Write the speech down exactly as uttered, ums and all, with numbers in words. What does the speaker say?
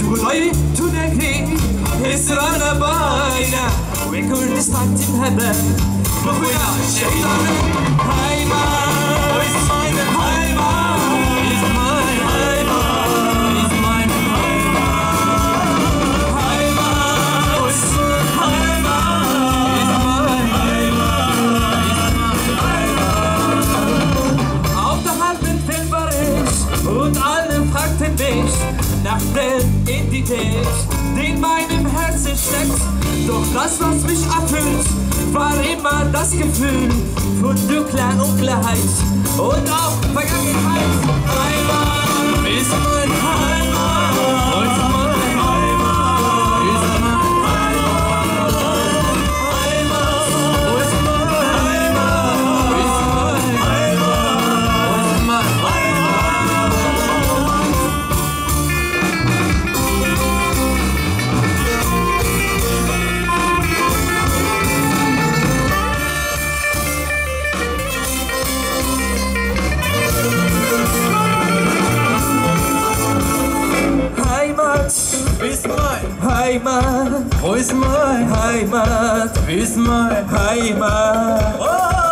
وضيق تناكي إسرانا باينا وكل ساعة هبا بخويا شيطان هايما It's mine هايما It's mine هايما It's mine هايما هايما It's هايما It's mine هايما It's mine هايما Außerhalb bin filmerisch und allem praktisch nach der Identität, die in meinem Herzen steckt. Doch das, was mich erfüllt, war immer das Gefühl von dunkler Unklarheit und auch Vergangenheit. Heimat ist mein Heimat, ist mein Heimat, ist mein Heimat. Heimat ist mein Heimat, ist mein Heimat, ist mein Heimat. Ist mein Heimat, wo ist mein Heimat, ist mein Heimat. Oh!